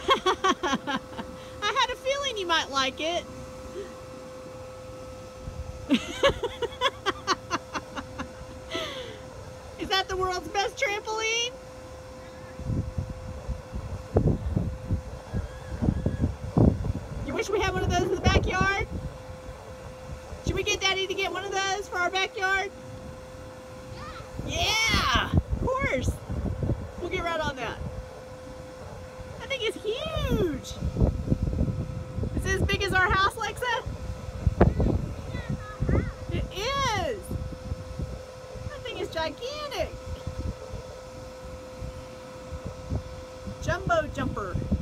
I had a feeling you might like it. Is that the world's best trampoline? You wish we had one of those in the backyard? Should we get Daddy to get one of those for our backyard? Yeah, of course. We'll get right on that. That thing is huge. Is it as big as our house, Lexa? It is. That thing is gigantic. Jumbo jumper.